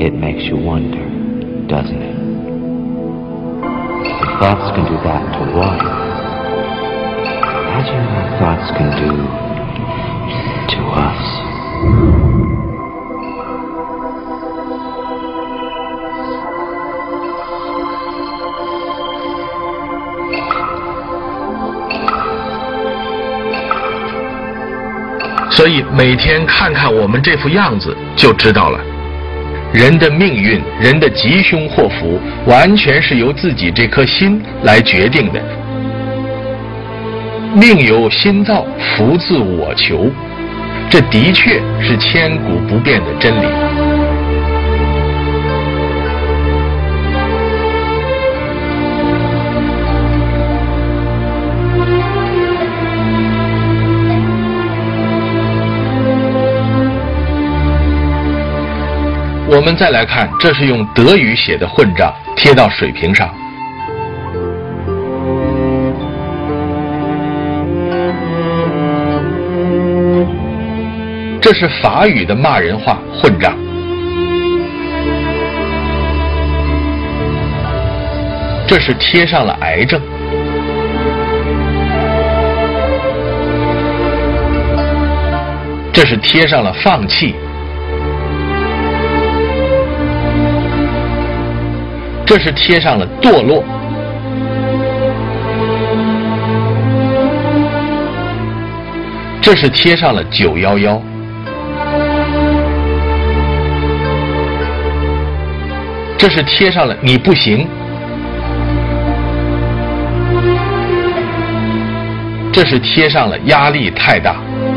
It makes you wonder, doesn't it? If thoughts can do that to water, imagine what thoughts can do to us. “所以每天看看我们这副样子，就知道了。人的命运，人的吉凶祸福，完全是由自己这颗心来决定的。命由心造，福自我求，这的确是千古不变的真理。”我们再来看，这是用德语写的混账，贴到水瓶上。这是法语的骂人话，混账。这是贴上了癌症。这是贴上了放弃。这是贴上了堕落。这是贴上了911。这是贴上了你不行。这是贴上了压力太大。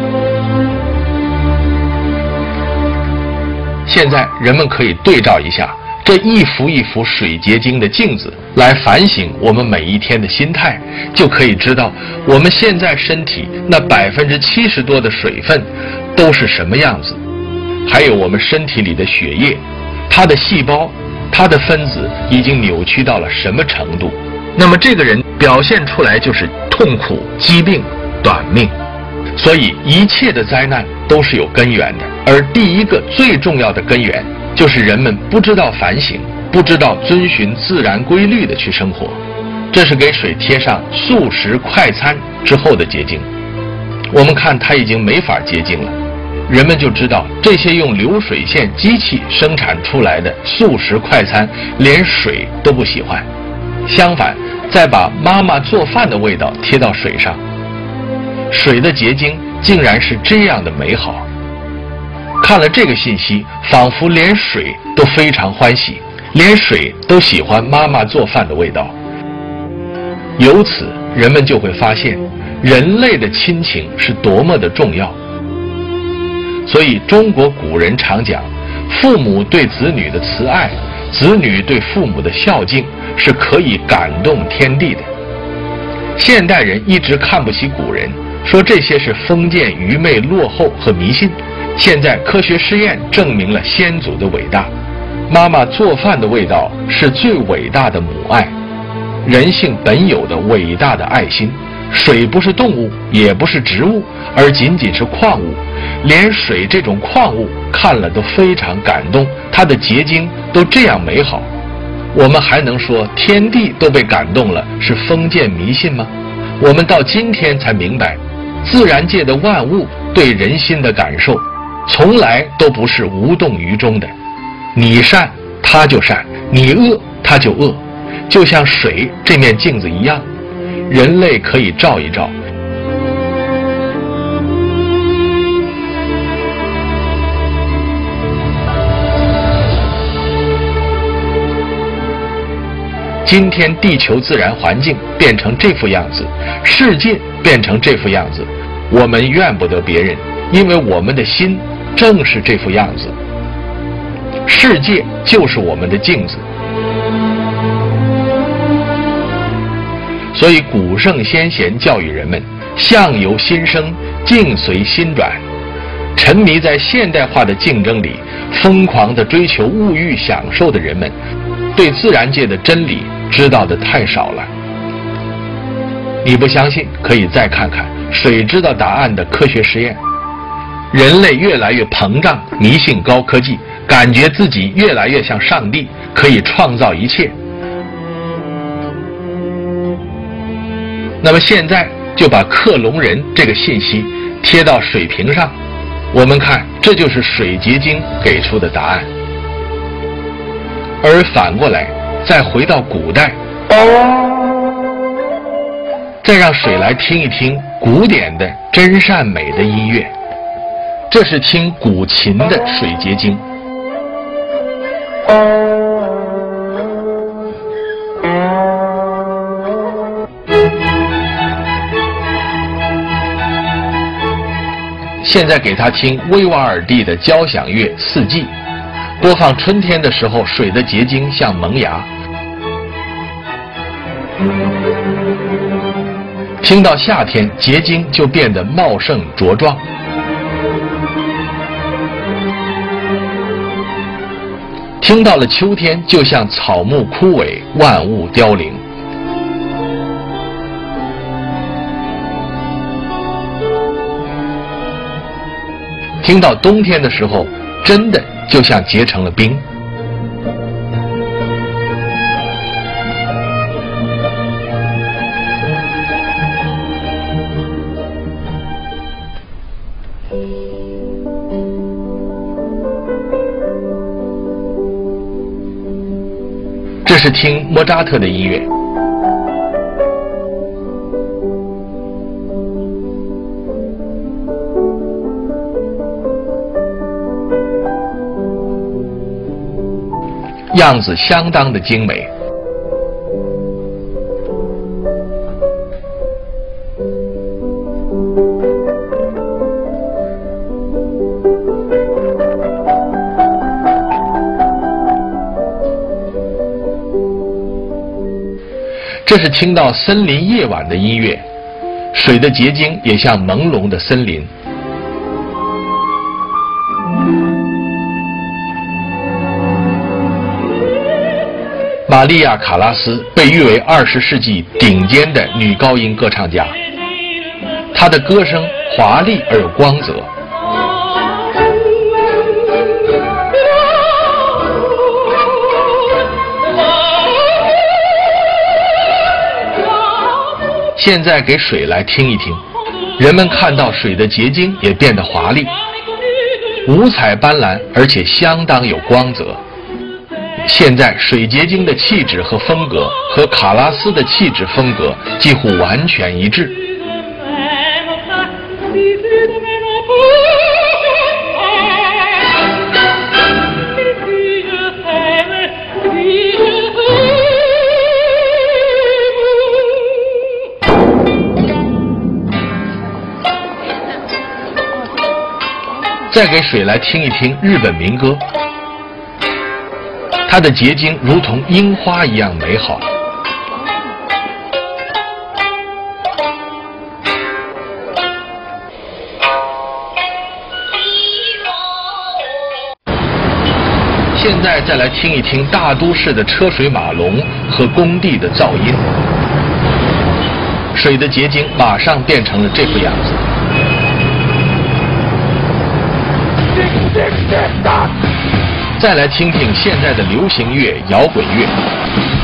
现在人们可以对照一下这一幅一幅水结晶的镜子，来反省我们每一天的心态，就可以知道我们现在身体那70%多的水分都是什么样子，还有我们身体里的血液，它的细胞，它的分子已经扭曲到了什么程度。那么这个人表现出来就是痛苦、疾病、短命。所以一切的灾难都是有根源的，而第一个最重要的根源就是人们不知道反省，不知道遵循自然规律的去生活。这是给水贴上速食快餐之后的结晶。我们看它已经没法结晶了，人们就知道这些用流水线机器生产出来的速食快餐连水都不喜欢。相反，再把妈妈做饭的味道贴到水上，水的结晶竟然是这样的美好。看了这个信息，仿佛连水都非常欢喜，连水都喜欢妈妈做饭的味道。由此，人们就会发现，人类的亲情是多么的重要。所以，中国古人常讲，父母对子女的慈爱，子女对父母的孝敬，是可以感动天地的。现代人一直看不起古人，说这些是封建、愚昧、落后和迷信。现在科学实验证明了先祖的伟大，妈妈做饭的味道是最伟大的母爱，人性本有的伟大的爱心。水不是动物，也不是植物，而仅仅是矿物。连水这种矿物看了都非常感动，它的结晶都这样美好，我们还能说天地都被感动了是封建迷信吗？我们到今天才明白，自然界的万物对人心的感受从来都不是无动于衷的。你善它就善，你恶它就恶，就像水这面镜子一样，人类可以照一照。今天地球自然环境变成这副样子，世界变成这副样子，我们怨不得别人，因为我们的心正是这副样子。世界就是我们的镜子。所以古圣先贤教育人们，相由心生，境随心转。沉迷在现代化的竞争里，疯狂地追求物欲享受的人们，对自然界的真理知道的太少了。你不相信，可以再看看水知道答案的科学实验。人类越来越膨胀，迷信高科技， 感觉自己越来越像上帝，可以创造一切。那么现在就把克隆人这个信息贴到水瓶上，我们看，这就是水结晶给出的答案。而反过来，再回到古代，再让水来听一听古典的真善美的音乐，这是听古琴的水结晶。现在给他听威瓦尔第的交响乐《四季》，播放春天的时候，水的结晶像萌芽；听到夏天，结晶就变得茂盛茁壮；听到了秋天，就像草木枯萎，万物凋零。听到冬天的时候，真的就像结成了冰。这是听莫扎特的音乐。样子相当的精美。这是听到森林夜晚的音乐，水的结晶也像朦胧的森林。玛利亚·卡拉斯被誉为20世纪顶尖的女高音歌唱家，她的歌声华丽而有光泽。现在给水来听一听，人们看到水的结晶也变得华丽，五彩斑斓，而且相当有光泽。现在水结晶的气质和风格和卡拉斯的气质风格几乎完全一致。再给水来听一听日本民歌，它的结晶如同樱花一样美好。现在再来听一听大都市的车水马龙和工地的噪音，水的结晶马上变成了这副样子。再来听听现在的流行乐、摇滚乐。